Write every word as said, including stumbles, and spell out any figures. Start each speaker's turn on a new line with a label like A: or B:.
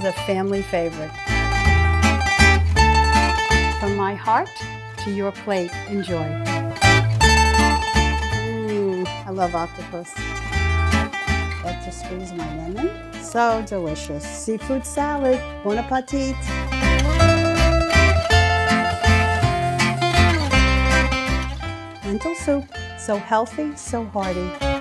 A: a family favorite. From my heart to your plate, enjoy. Mmm, I love octopus. Like to squeeze my lemon. So delicious. Seafood salad, bon appetit. Lentil soup, so healthy, so hearty.